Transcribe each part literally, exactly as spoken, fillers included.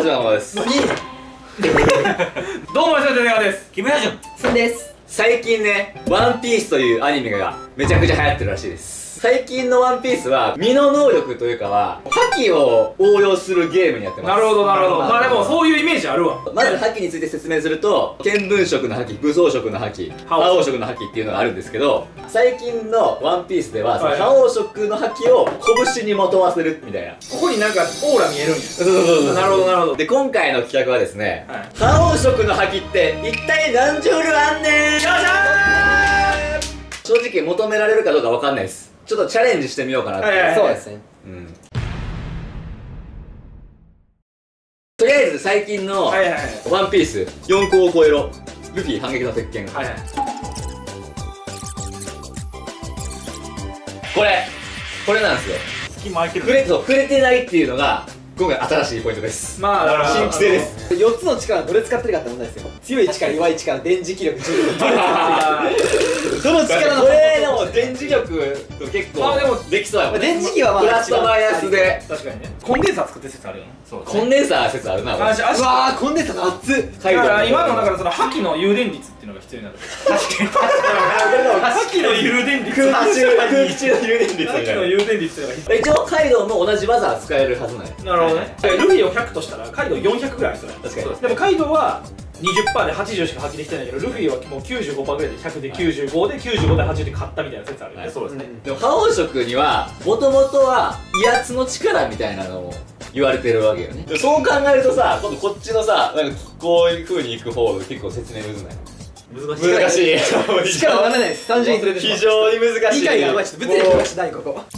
長のままです。 いいどうも、吉田哲也です。 木村淳すんです。 最近ね、ワンピースというアニメがめちゃくちゃ流行ってるらしいです。最近のワンピースは身の能力というかは覇気を応用するゲームにやってます。 なるほどなるほど。まあでもそういうイメージあるわ。 まず覇気について説明すると、見聞色の覇気、武装色の覇気、覇王色の覇気っていうのがあるんですけど、最近のワンピースではその覇王色の覇気を拳にまとわせるみたいな。 ここになんかオーラ見えるんや。 そうそうそうそう。 なるほどなるほど。 で、今回の企画はですね、 はい、 覇王色の覇気って一体何ジョールあんねん。よっしゃー。正直求められるかどうかわかんないです。ちょっとチャレンジしてみようかなって。 はいはいはい、 そうですね。 うん。とりあえず最近のワンピースよんこを超えろルフィ反撃の鉄拳。 はいはい。 これこれなんですよ。 隙間空いてる。 触れそう触れてないっていうのが今回新しいポイントです。 まあ新規性です。 よっつの力どれ使ってるかって問題ですよ。強い力、弱い力、電磁気力、重力、どれ使ってるか。どの力のこれでも電磁力と結構まあでもできそうやもんね。 電磁気はまあプラスとマイナスで確かにね。コンデンサー作ってる説あるよね。 そうコンデンサー説あるな。これあしあしうわー、コンデンサー熱っ。 だから今のだからその覇気の誘電率っていうのが必要になる。 確かに確か覇気の誘電率。 空気中空気中の誘電率みたいな。 覇気の誘電率っていうのが必要。 一応カイドウも同じ技は使えるはずなんや。 なるほどね。ルフィをひゃくとしたらカイドウよんひゃくぐらいある人確かに。 でもカイドウは にじゅっパーセント ではちじゅうしか発揮できてないけど、ルフィはもう きゅうじゅうごパーセント ぐらいでひゃくできゅうじゅうごできゅうじゅうごではちじゅうで勝ったみたいな説あるよね。 そうですね。 でも覇王色にはもともとは威圧の力みたいなのも言われてるわけよね。でもそう考えるとさ、今度こっちのさ、なんかこういう風にいく方が結構説明むずない？ 難しい。 難しい。 力わからないです。単純に非常に難しい。 理解がうまい。ちょっと物理の話ないここ。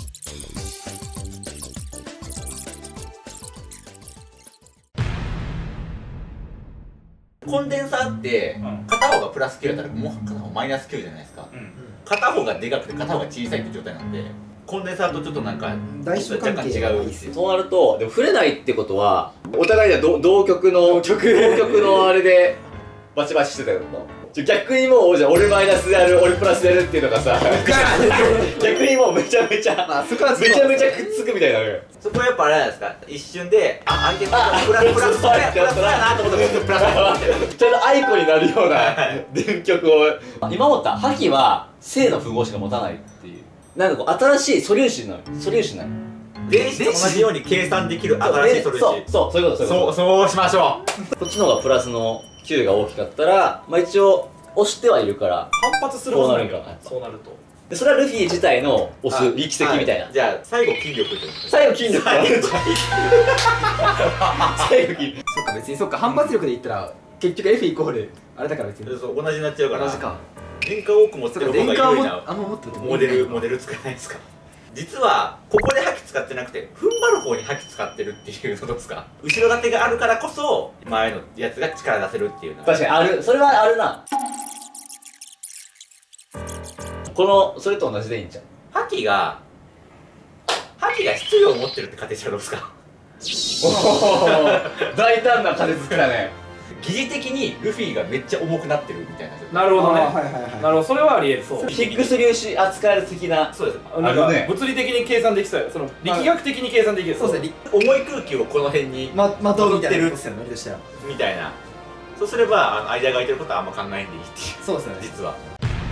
コンデンサーって片方がプラスきゅうやったらもう片方マイナスきゅうじゃないですか。片方がでかくて片方が小さいって状態なんで、コンデンサーとちょっとなんか大小関係若干違うですよ。 そうなると、でも触れないってことはお互いでは同同極の同極のあれでバチバチしてたよと。逆にもうじゃあ俺マイナスでやる俺プラスでやるっていうのがさ逆にもうめちゃめちゃまあそこはめちゃめちゃくっつくみたいになる。 そこはやっぱあれなんですか、一瞬であ相手のプラスプラスプラスプラスだなと思ったらプラスちゃんとアイコになるような電極を今思った覇気は正の符号しか持たないっていう、なんかこう新しい素粒子なの素粒子なの。 電子と同じように計算できる新しい素粒子。 そうそうそういうことそういうこと。 そうそうしましょうこっちの方がプラスのきゅうが大きかったら、まあ一応押してはいるから反発するこうなるんかな。 そうなるとでそれはルフィ自体の押す力石みたいな。 じゃあ最後筋力ってことですか。 最後筋力最後筋力。 そっか別にそっか反発力で言ったら結局 F イコールあれだから別にそう同じになっちゃうから。 同じか。 電荷を多く持ってる方が有利なあんま持ってるモデルモデル使えないですか。実はここで覇気使ってなくて踏ん張る方に覇気使ってるっていうのどうですか。後ろ盾があるからこそ前のやつが力出せるっていうの。 確かにある。それはあるな。このそれと同じでいいんちゃう。 覇気が覇気が質量を持ってるって仮定したらどうですか。 おお大胆な仮説きたね。 疑似的にルフィがめっちゃ重くなってるみたいな。 なるほどね。 はいはいはい。 なるほど、それはありえる。そうヒッグス粒子扱える的な。 そうです。 なんかあるね物理的に計算できそうや。その力学的に計算できる。 そうですね。 重い空気をこの辺にままとうみたいなることですよね。ノリとしては。 みたいな。そうすればあの間が空いてることはあんま考えんでいいっていう。 そうですよね。 実は。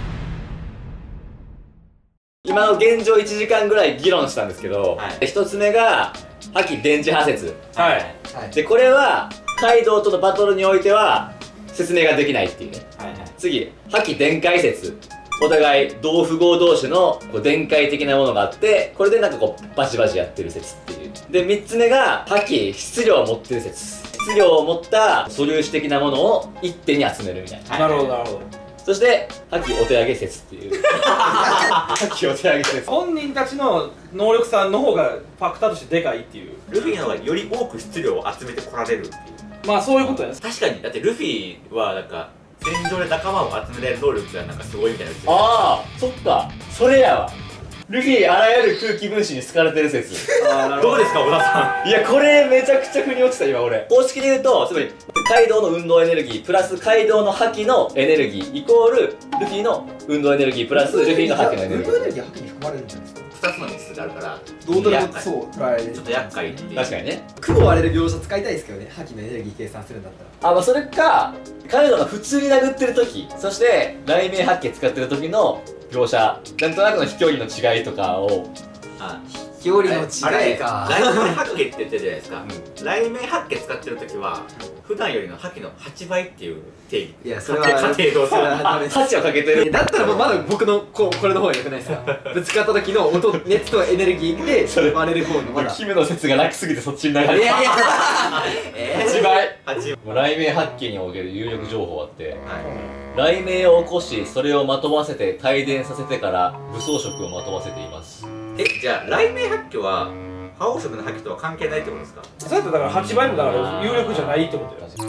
今の現状いちじかんぐらい議論したんですけど、 はい、 ひとつめが覇気電磁波説。 はい。 はい。 でこれはカイドウとのバトルにおいては説明ができないっていうね。 はいはい。 次覇気電解説。お互い同符号同士のこう電解的なものがあって、これでなんかこうバチバチやってる説っていう。でみっつめが覇気質量を持ってる説。質量を持った素粒子的なものを一手に集めるみたいな。 なるほどなるほど。 そして覇気お手上げ説っていう覇気お手上げ説。 本人たちの能力差の方がファクターとしてでかいっていう。 ルフィの方がより多く質量を集めてこられるっていう。 まあそういうことやね。 確かに。だってルフィはなんか戦場で仲間を集められる能力がなんかすごいみたいな。 ああそっかそれやわ。ルフィあらゆる空気分子に好かれてる説。 どうですか小田さん。 いやこれめちゃくちゃ腑に落ちた今俺。公式で言うとつまりカイドウの運動エネルギープラスカイドウの覇気のエネルギーイコールルフィの運動エネルギープラスルフィの覇気のエネルギー。 運動エネルギーは覇気に含まれるんじゃないですか。 ふたつの密数があるからどうとでも厄介そう捉えられるちょっと厄介っていう。 確かにね。 雲割れる描写使いたいですけどね、覇気のエネルギー計算するんだったら。 あ、まあそれか、カイドウが普通に殴ってる時、そして雷鳴八景使ってる時の描写、なんとなくの飛距離の違いとかを、 あ距離のあれ違いか。 雷鳴八景って言ってるじゃないですか。雷鳴八景使ってる時は普段よりの覇気のはちばいっていう定義。 いや、それは家庭動それは作。 ダメです。 ハチをかけてる。 だったらもうまだ僕のこうこれの方が良くないですか。ぶつかった時の音、熱とエネルギーそれで割れる方のまだ。 キムの説が楽すぎてそっちに流れていやいや、 えはちばい。 八倍。 もう雷鳴八景における有力情報あって、 はい。 雷鳴を起こし、それをまとわせて帯電させてから武装色をまとわせています。 え、じゃあ雷鳴八景は覇王色の覇気とは関係ないってことですか？ そうやったらだからはちばいもだから有力じゃないってことよ。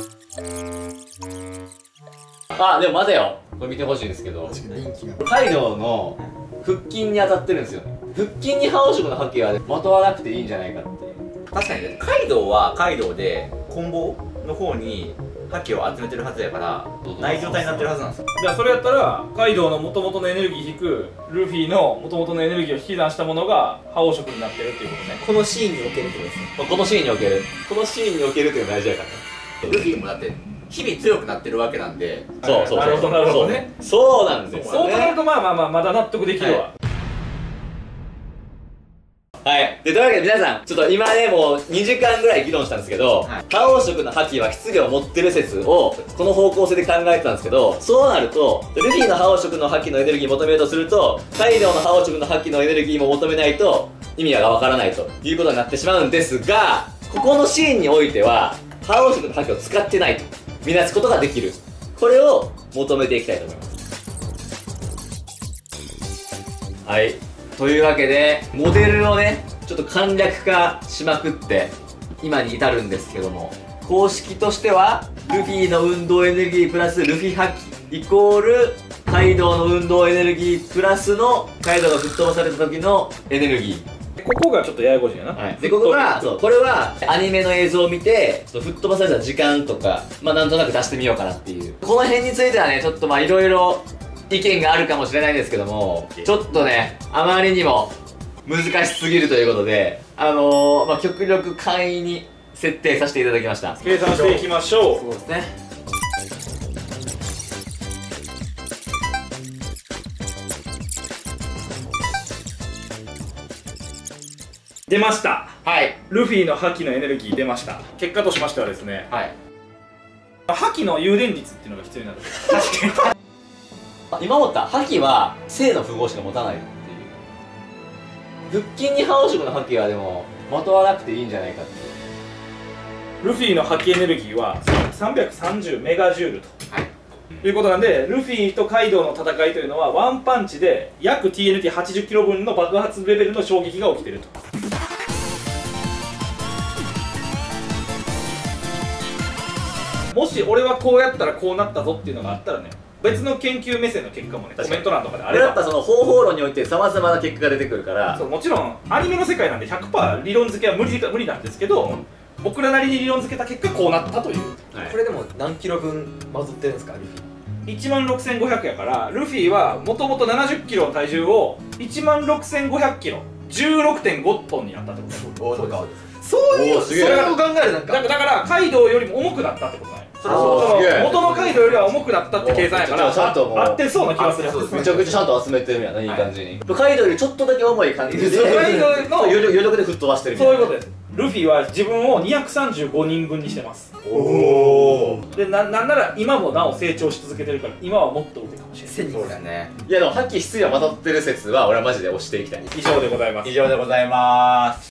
あ、でも待てよ。これ見てほしいんですけど、 人気が。 カイドウの腹筋に当たってるんですよね。腹筋に覇王色の覇気はまとわなくていいんじゃないかっていう。 確かにね、カイドウはカイドウで棍棒の方に覇気を集めてるはずやからない状態になってるはずなんですよ。 じゃあそれやったらカイドウの元々のエネルギー引くルフィの元々のエネルギーを引き出したものが覇王色になってるっていうことね。 このシーンにおけるってことですね。 このシーンにおける、このシーンにおけるっていうのが大事だからね。 ルフィもだって日々強くなってるわけなんで。 そうそうそう。 なるほどなるほどね。 そうなんですよね。 そう考えるとまあまあまあまだ納得できるわ。 はい。で、というわけで皆さん、ちょっと今ね、もうにじかんぐらい議論したんですけど、 はい覇王色の覇気は質量を持ってる説を、この方向性で考えてたんですけど、そうなると、ルフィの覇王色の覇気のエネルギーを求めるとすると、カイドウの覇王色の覇気のエネルギーも求めないと、意味がわからないということになってしまうんですが、ここのシーンにおいては、覇王色の覇気を使ってないと、見なすことができる。これを求めていきたいと思います。はい。というわけで、モデルをね、ちょっと簡略化しまくって、今に至るんですけども、公式としては、ルフィの運動エネルギープラスルフィ覇気イコール、カイドウの運動エネルギープラスの、カイドウが吹っ飛ばされた時のエネルギー。 ここがちょっとややこしいよな。 はい、でここがそうこれはアニメの映像を見てそう吹っ飛ばされた時間とかまあなんとなく出してみようかなっていうこの辺についてはねちょっとまあいろいろ意見があるかもしれないんですけどもちょっとねあまりにも難しすぎるということであのー、まあ極力簡易に設定させていただきました。 計算していきましょう。 そうですね。 出ました。 はいルフィの覇気のエネルギー出ました。結果としましてはですね、 はい覇気の誘電率っていうのが必要になる。 確かにあ今思った覇気は正の符号しか持たないっていう腹筋に覇王色の覇気はでもまとわなくていいんじゃないかっていうルフィの覇気エネルギーはさんびゃくさんじゅうメガジュールと、 はい、 いうことなんでルフィとカイドウの戦いというのはワンパンチで約 ティーエヌティーはちじゅっキロ 分の爆発レベルの衝撃が起きていると。もし俺はこうやったらこうなったぞっていうのがあったらね別の研究目線の結果もねコメント欄とかであればこれやっぱその方法論においてさまざまな結果が出てくるからそうもちろんアニメの世界なんで ひゃくパーセント 理論付けは無理無理なんですけど、僕らなりに理論付けた結果こうなったという。 はいこれでも何キロ分混ざってるんですか、ルフィ。 いちまんろくせんごひゃくやからルフィはもともとななじゅっキロの体重をいちまんろくせんごひゃくキロ じゅうろくてんごトンになったってことおー、なんかそういうおーすげえそれを考えるなんかだからだからカイドウよりも重くなったってことなんや。それあーそのすげえ元のカイドウよりは重くなったって計算やからおーちゃんともうあ合ってそうな気がする。 そうですねめちゃくちゃちゃんと集めてるんやな、いい感じにカイドウよりちょっとだけ重い感じでそうカイドウの余力余力で吹っ飛ばしてるみたいなそういうことです。ルフィは自分をにひゃくさんじゅうごにんぶんにしてます。 おお。 でななんなら今もなお成長し続けてるから今はもっと上かもしれない。 千人がそうですね。 いやでも覇気質量まとってる説は俺はマジで押していきたい。 以上でございます。 以上でございます。